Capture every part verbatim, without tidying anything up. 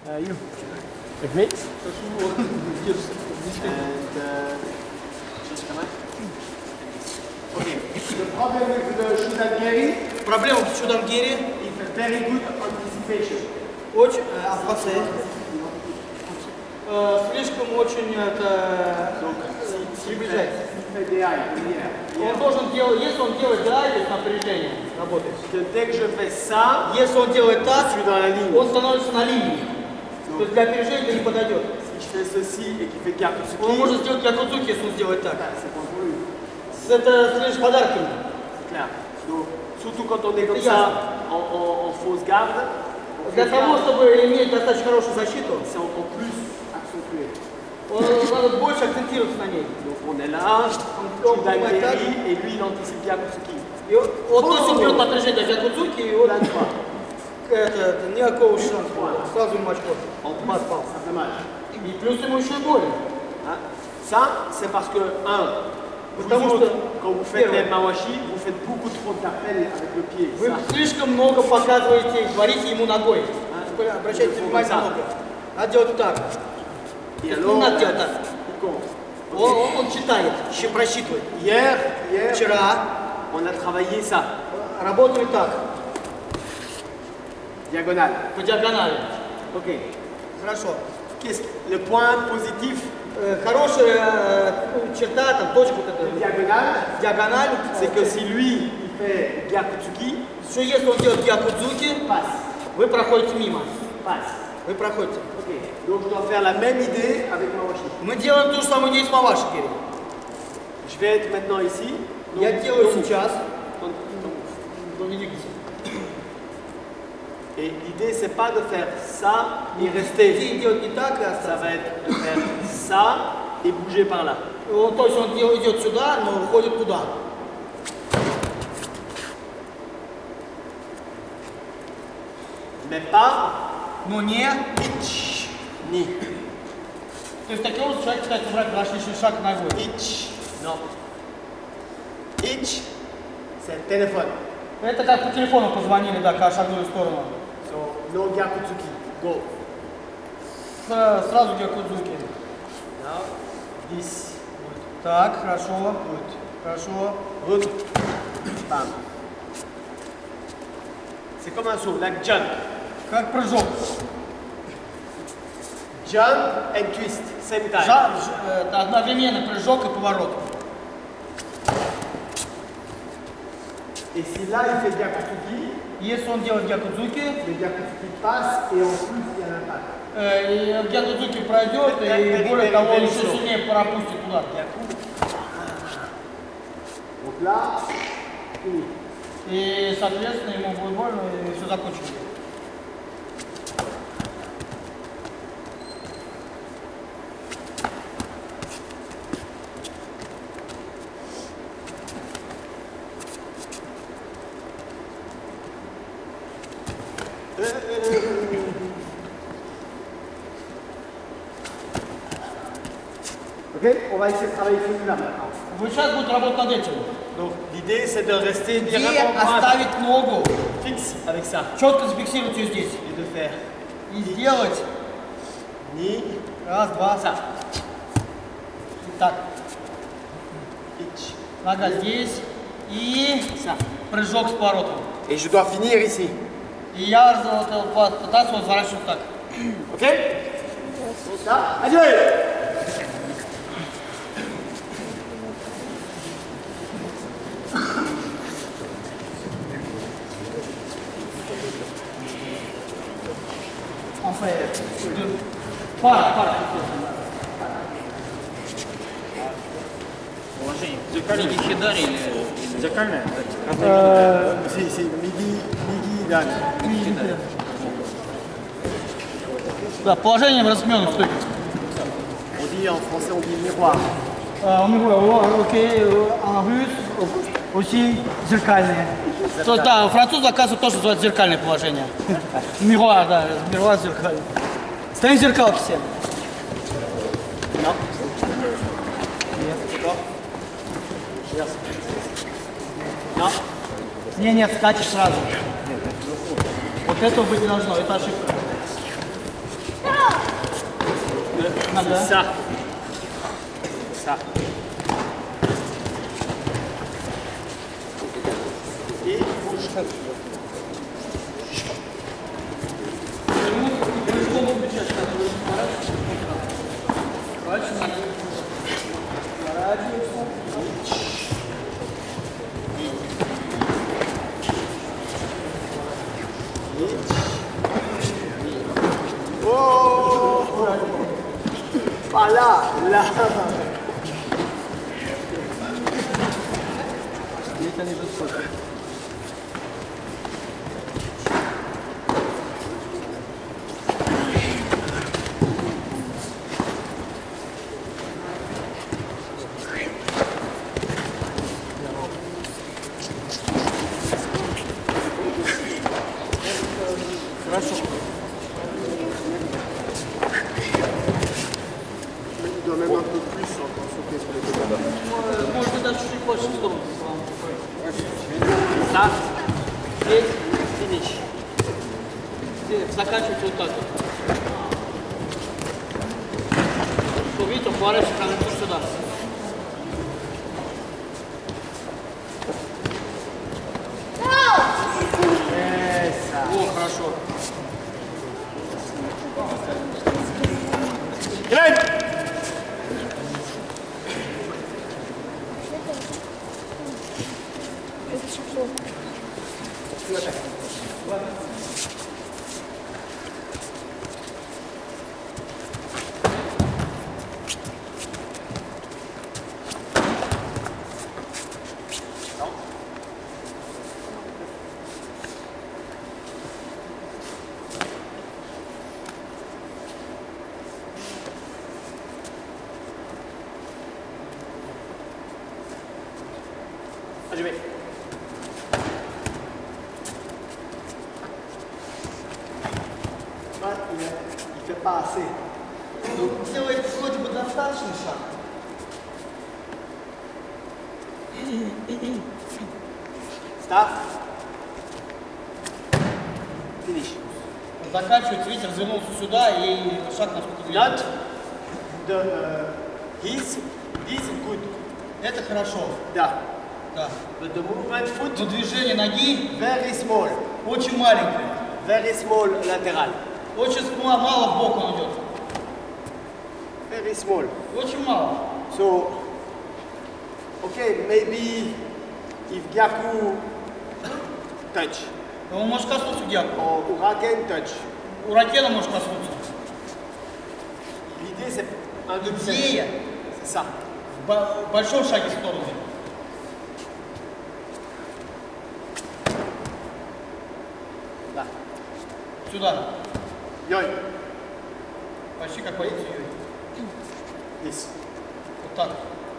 Uh, you. With me? And uh, just come on. Okay. The problem with the Shudangiri. Проблема в Шудангири. It's a very good anticipation. Очень авансе. Слишком очень это приближать. Он должен делать, если он делает драйв, напряжение работает. Dès que je fais ça, если он делает так, je suis dans la ligne. Он становится на линии. То есть для опережения это не подойдет. Si je fais ceci et qu'il fait Gyakutsuki, он может сделать Gyakutsuki, если он сделает так. C'est bon pour lui. Это лишь подарок ему. C'est clair. Donc, surtout quand on est comme ça, en, en, en fausse garde. Для того, чтобы иметь достаточно хорошую защиту, c'est encore plus accentué. Надо больше акцентироваться на ней. Donc on est là, on Shudangiri, et lui il anticipe Gyakutsuki. Вот то есть он берет напряжение Gyakutsuki, и вот это никакого шанса. Сразу ему очко. Мат пал. И плюс ему еще и больно. Ça, c'est parce que, un, Потому vous что, autres, quand vous faites les mawashi, vous faites beaucoup trop d'appels avec le pied. Вы слишком много показываете, говорите ему ногой. Обращайте внимание на ногу. Надо делать так. Не надо делать так. Он, он читает, еще просчитывает. Hier, hier, Вчера on a travaillé ça. Работали так. Diagonale. По диагонали. Ok. Хорошо. Qu'est-ce le point positif? Хорошая черта, там, точка вот эта. Диагональ. Диагональ. C'est que si lui, il fait Gyakutsuki, что если он делает Gyakutsuki, вы проходите мимо. Passe. Вы проходите. Ok. Donc je dois faire la même idée avec Mawashi. Мы делаем ту же самую идею с Маваши. Je vais être maintenant ici. Я делаю сейчас. Et l'idée c'est pas de faire ça et rester. Ça va être de faire ça et bouger par là. То есть он идет сюда, но уходит туда. Mais pas. Но не. Ni. То есть таким образом человек пытается убрать ваш лишний шаг ногой. Itch. Non. Itch, c'est le téléphone. Это как по телефону позвонили, да, когда шагнули в сторону. So, no Gyakutsuki. Go. Сразу Gyakutsuki. Now, this. Так, хорошо. Хорошо. Good. Bam. C'est comme un saut, like jump. Как прыжок. Jump and twist, same time. Жа, ж, это одновременно прыжок и поворот. Et si là il fait Gyakutsuki, если он делает Gyakutsuki, le Gyakutsuki passe et en plus il y a l'impact. Э, Gyakutsuki пройдет и более того еще сильнее пропустит удар. Donc là, fini. И соответственно ему будет больно и все закончится. Ok, on va essayer de travailler celui-là maintenant. Вы сейчас будете работать над этим. Donc l'idée c'est de rester Где directement оставить ногу, fixe avec ça. четко зафиксировать ее здесь. Et de faire И сделать ni раз, два, ça. так. Itch. Нога здесь и Ça. прыжок с поворотом. Et je dois finir ici. И я пытаться разворачивать так. Ok? Ça. Adieu! On fait deux. Пара, пара. Положение. Зеркальный хидари или... Зеркальное? Si, si, midi, midi, dal. Да, положение в разменных стойках. On dit en français, on dit miroir. Окей, en russe aussi зеркальные. То, да, француз, оказывается, тоже называют зеркальное положение. Мируар, да, мируар зеркальный. Стоим в зеркалке все. Non. Нет. Yes. Non. Не, нет, скачешь сразу. Вот этого быть не должно, это ошибка. Нога. Ça. Ça. Et bouge. Oh, pas là, là. Il doit même un peu plus encore sauter sur les côtés. Можно даже чуть больше в сторону. Так. Здесь. Финиш. Здесь. Заканчивайте вот так вот. Что, видите, он поворачивается как сюда. О, хорошо. Глянь! Je vais. Ouais, il ne fait pas assez. Ну, делает вроде бы достаточный шаг. Start. Finish. Заканчивается, видите, развернулся сюда и шаг насколько двигается. Note the uh, his this good. Это хорошо. Да. Да. But the movement foot Но движение ноги very small. очень маленькое. Very small lateral. Очень ма- мало в бок он идет. Very small. Очень мало. So, okay, maybe if Gyaku touch Он может коснуться Гяку. or Uraken touch, У Ракена может коснуться. l'idée c'est un deux pieds. Идея C'est ça. в бо- в большом шаге в сторону. Là. Сюда. Yoy. Почти как позицию. This. Вот так.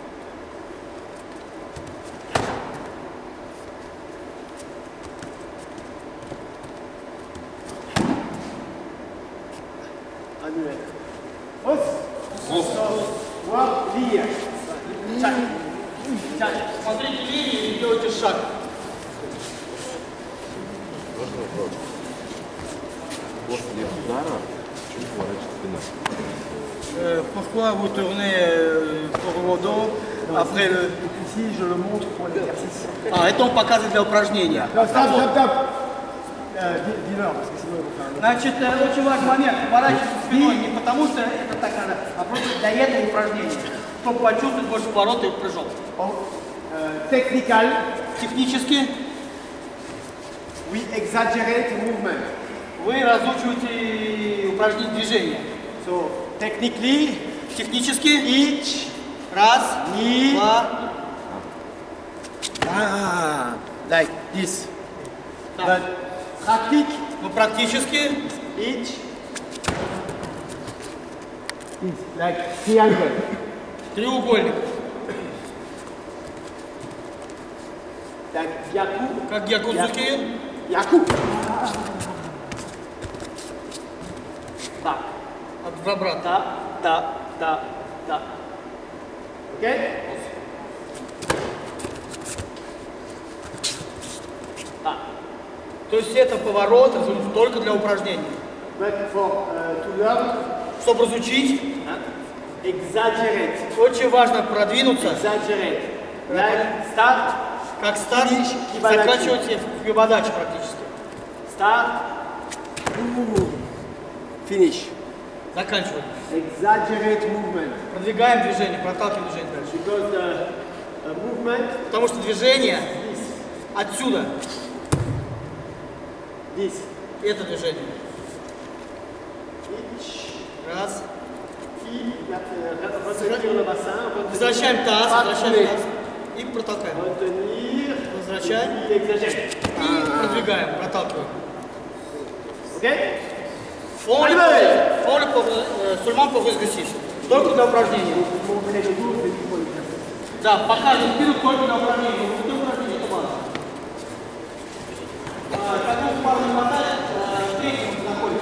Annuel. Os. Voir, lire. Chac. Так, смотрите линии и делайте шаг. После удара чуть поворачивает спина. Euh, pourquoi vous tournez euh, pour le dos après le... Ici, je le montre pour l'exercice. А, это он показывает для упражнения. Non, stop, stop, stop. Euh, dis- dis-leur, parce que sinon ils vont faire un Значит, э, очень важный момент. Поворачиваться спиной не потому, что это так надо, а просто для этого упражнения. Чтобы почувствовать больше поворота и прыжок. autre. Euh, technical, Технически we exaggerate movement. вы разучиваете упражнение движения. So, technically, Технически each, раз, knee, два, ah, like this. так. But practic, Ну, практически each, is like triangle. треугольник. Like Yaku, Как Якудзуки. Yaku. Так, В обратно. ta, ta, ta, ta. Ok? Так. То есть это поворот разумеется, только для упражнений. But for uh, to learn, Чтобы разучить, uh, Exaggerate. Очень важно продвинуться. Exaggerate. Like start. Как старт, Finish, Fibonacci. заканчивайте в Фибоначчи практически. Start. Finish. Заканчиваем. Exaggerate movement. Продвигаем движение, проталкиваем движение дальше. Because the uh, movement Потому что движение is отсюда, this. это движение. Each. Раз. Qui, retenir le bassin. Возвращаем таз, возвращаем таз. И протолкаем. Retenir. Возвращаем. Et exagérer. И продвигаем, проталкиваем. Ok? Only pour, only pour, euh, seulement pour exercice. Только для упражнения. Да, показываем вперед только для упражнения. Вот это упражнение, это важно. А, как мы пару не хватает, а, третьему находится.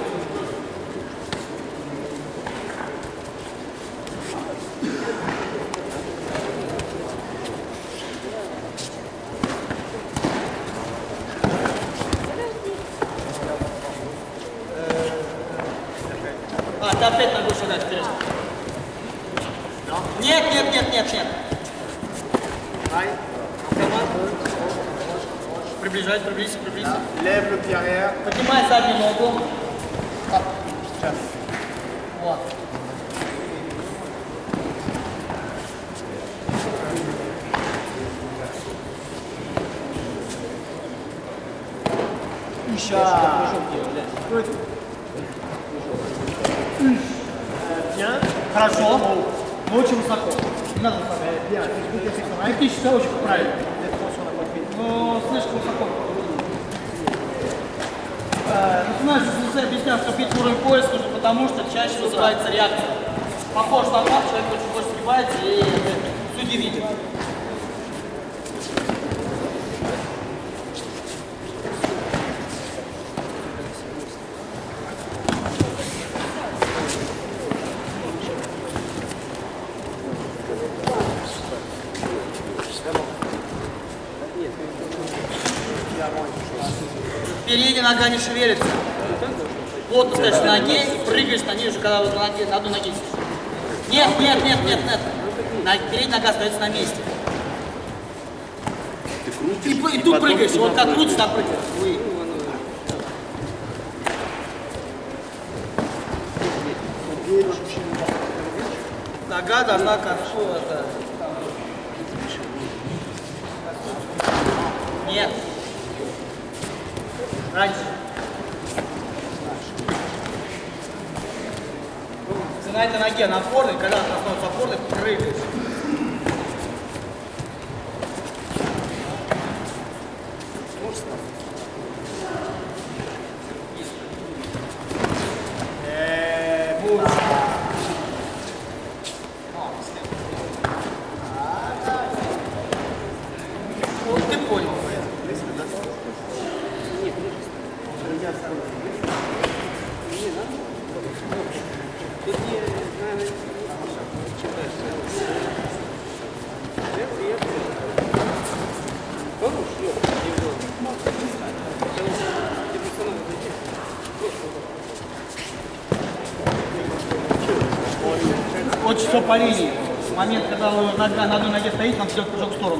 А, ты опять ногой шагать вперед. Нет, нет, нет, нет, нет. Приближайся, приблизься, приблизься. Lève le pied arrière. Поднимай заднюю ногу. Оп. Сейчас. Вот. Bien. Хорошо. Но очень высоко. Не надо высоко. Bien. Технически очень правильно. Но слишком высоко. Э, Начинаешь если объяснять, что бить уровень пояса нужно потому, что чаще вызывается реакция. Похож на то, человек очень больше сгибается и судьи видят. Передняя нога не шевелится. Плотно стоишь на ноге и прыгаешь на ней уже, когда вот на, ноге, на одной ноге сидишь. Нет, нет, нет, нет, нет. На, передняя нога остается на месте. Ты крутишь, И, и, и тут прыгаешь. Вот как крутишь, так прыгаешь. Вы. Нога должна к концу. Это... Нет. Раньше. Ты на этой ноге на опорной, когда она становится опорной, прыгаешь. Вот ты понял. Очень все по линии. В момент, когда нога на одной ноге стоит, нам сделать прыжок в сторону.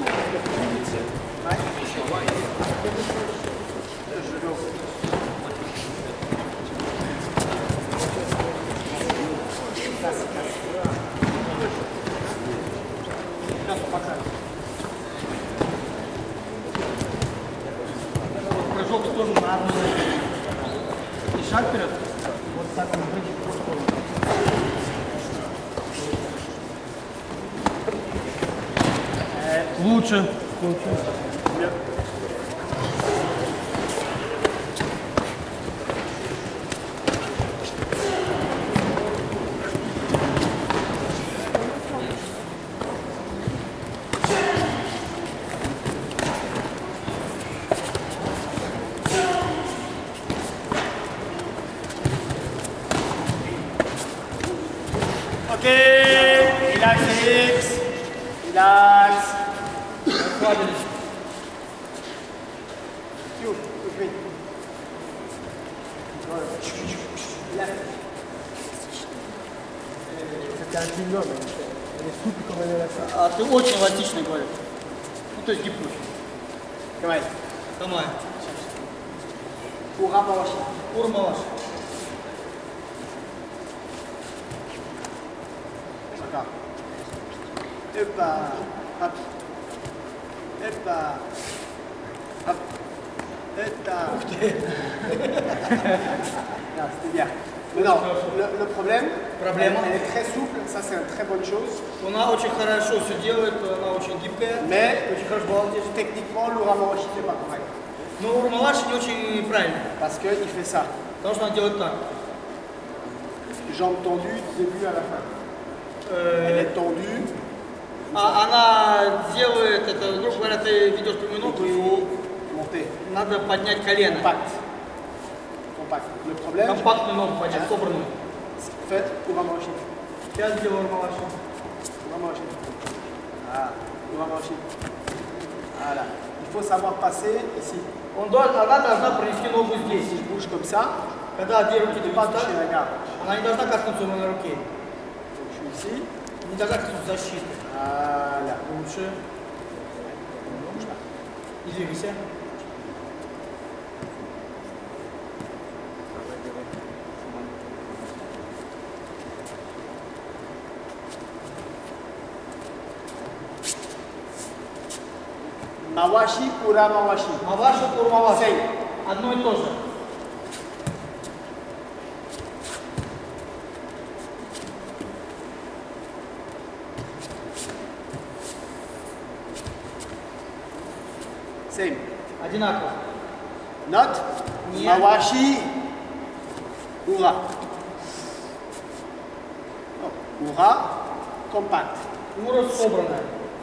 Прыжок в сторону на одной ноге. И шаг вперед. Вот так он прыгает в сторону. Лучше. Лучше. Ok. Relax, X. Relax. Расслабились. Чуть, чуть. Left. C'est un chewing-gum, elle est souple comme elle est là. А ты очень эластичный, говорю. Ну, то есть гибкий. Давай. Давай. Ура, Маваши. Ура, Маваши. D'accord. Hoppa. Hop. Hoppa. Hop. Hoppa. Non, c'était bien. Mais non, le, le problème, Problème. elle est très souple, ça c'est une très bonne chose. Она очень хорошо все делает, она очень гибкая. Mais Очень хорошо балансирует. techniquement, l'Ura Mavashi n'est pas correct. Но Ура Маваши не очень правильно. Parce qu'il fait ça. Потому что она делает так. Jambes tendues du début à la fin. Э, Elle est tendue. А она делает это, грубо говоря, ты ведешь поминутку, Et и monter. надо поднять колено. Compact. Compact. Le problème, Компактную ногу поднять, собранную. fait Ura Mavashi. Я сделаю Ура Маваши. Ura Mavashi. Ah, Ura Mavashi. Voilà. Il faut savoir passer ici. Он должен, она должна пронести ногу здесь. Si je bouge comme ça, Когда две руки je ne двигаются pas так, toucher la garde. она не должна коснуться на руке. Donc je suis ici. Не должна коснуться защиты. Voilà. Лучше. Bouge pas. Не двигайся. Mawashi, Ura Mavashi. Маваши, Ура Маваши. Same. Одно и то же. Same. Одинаково. Note. Нет. Mawashi, Ura. Oh, Ura, compact. Ура собранная.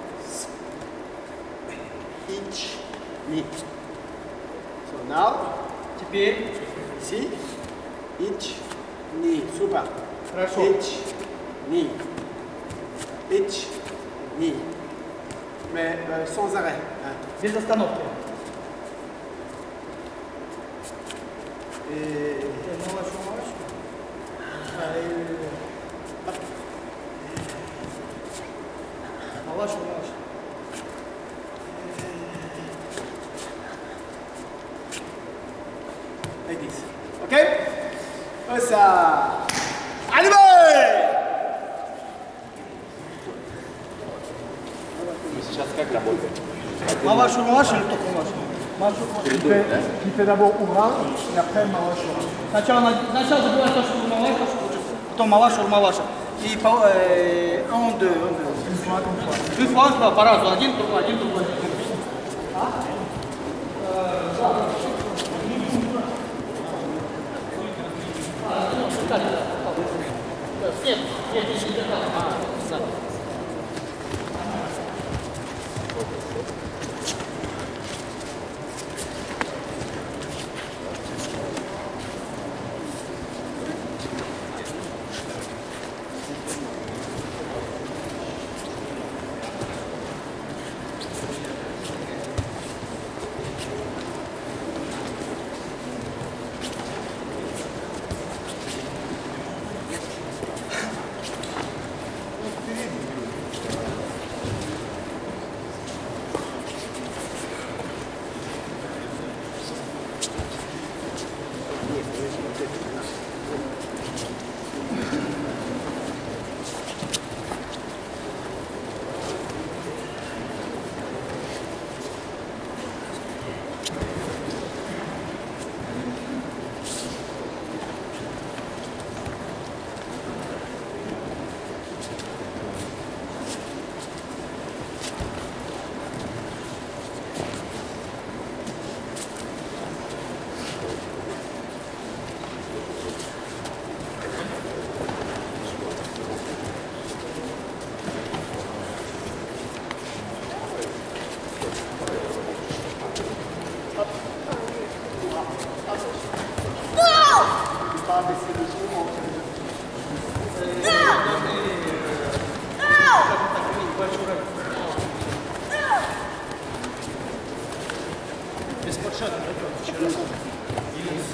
Each knee. So now, Теперь. ici, each knee. Super. Хорошо. Each knee. Each knee. Mais euh, sans arrêt. Hein. Без остановки. Et Маваши, Маваши. Маваши, Маваши. like this. Ok? Ça. Allez! Сейчас как работает? Маваши, Маваши или только Маваши? Qui fait, qui fait d'abord Oura et après Mavashi. Сначала, на- сначала забиваешь то, что Маваши, потом Маваши, Ура Маваши. И по, э, un, deux, un, deux. Deux fois, два, по разу. Один, другой, один, другой. Нет, нет, нет, нет, нет.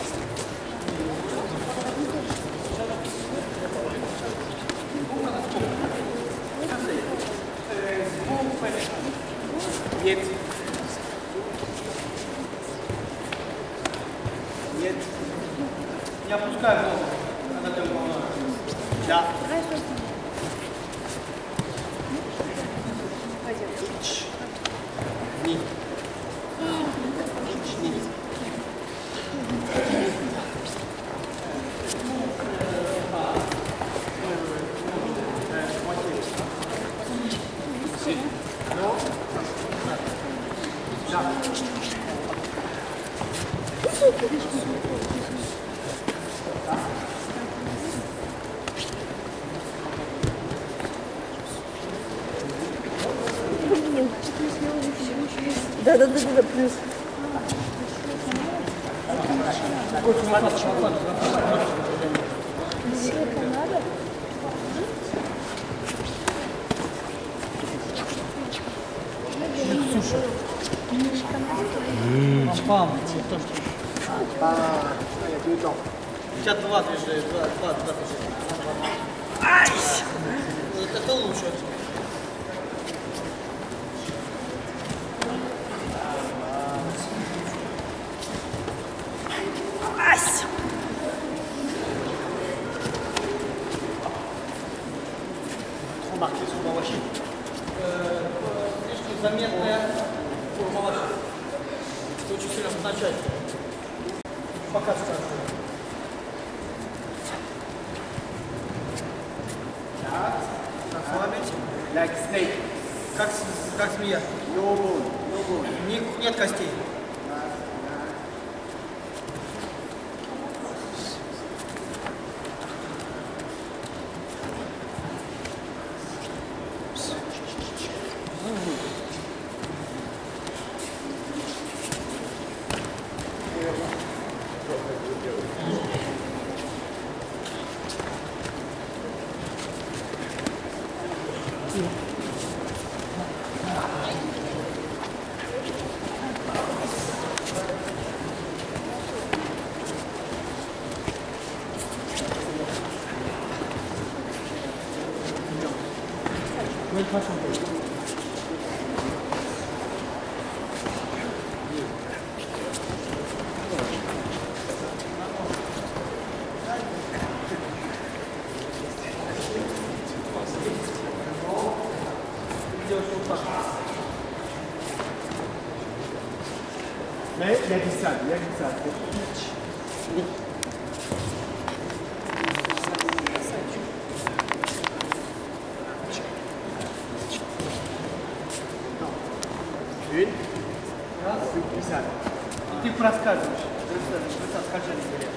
Без подшата. Нет. Нет. Не опускай ногу. Надо делать волна. Да. Ни. Ни. Да, да, да, да, плюс. Сколько надо? Пам. Ah, il y a deux temps. У тебя два движения, два, два, два движения. Ай! Вот это лучше. Ась! Trop marqué sur ma machine. Э, слишком заметная форма ваша. Ты очень сильно обозначает. Пока скажу. Расслабить. Like snake. Как, с- как змея. No bone, no bone. Ни- Нет костей. Mais il y a du sable, il y a du sable. Une. Du sable. И ты проскальзываешь. Высота скольжения говорят.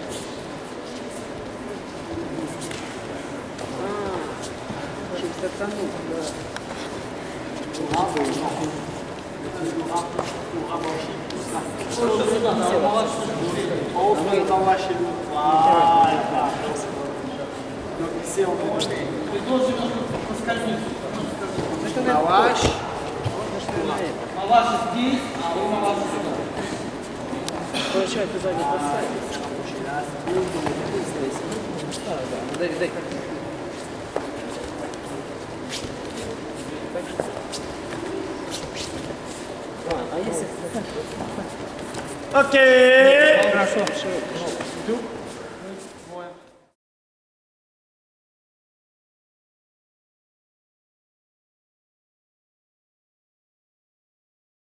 On fait dans la chez nous. Voilà. Donc ici on va. Ты должен проскользнуть. Маваш. Маваши здесь, а вы маваши сюда. Получается сзади поставить. Дай, дай. Ok. Хорошо.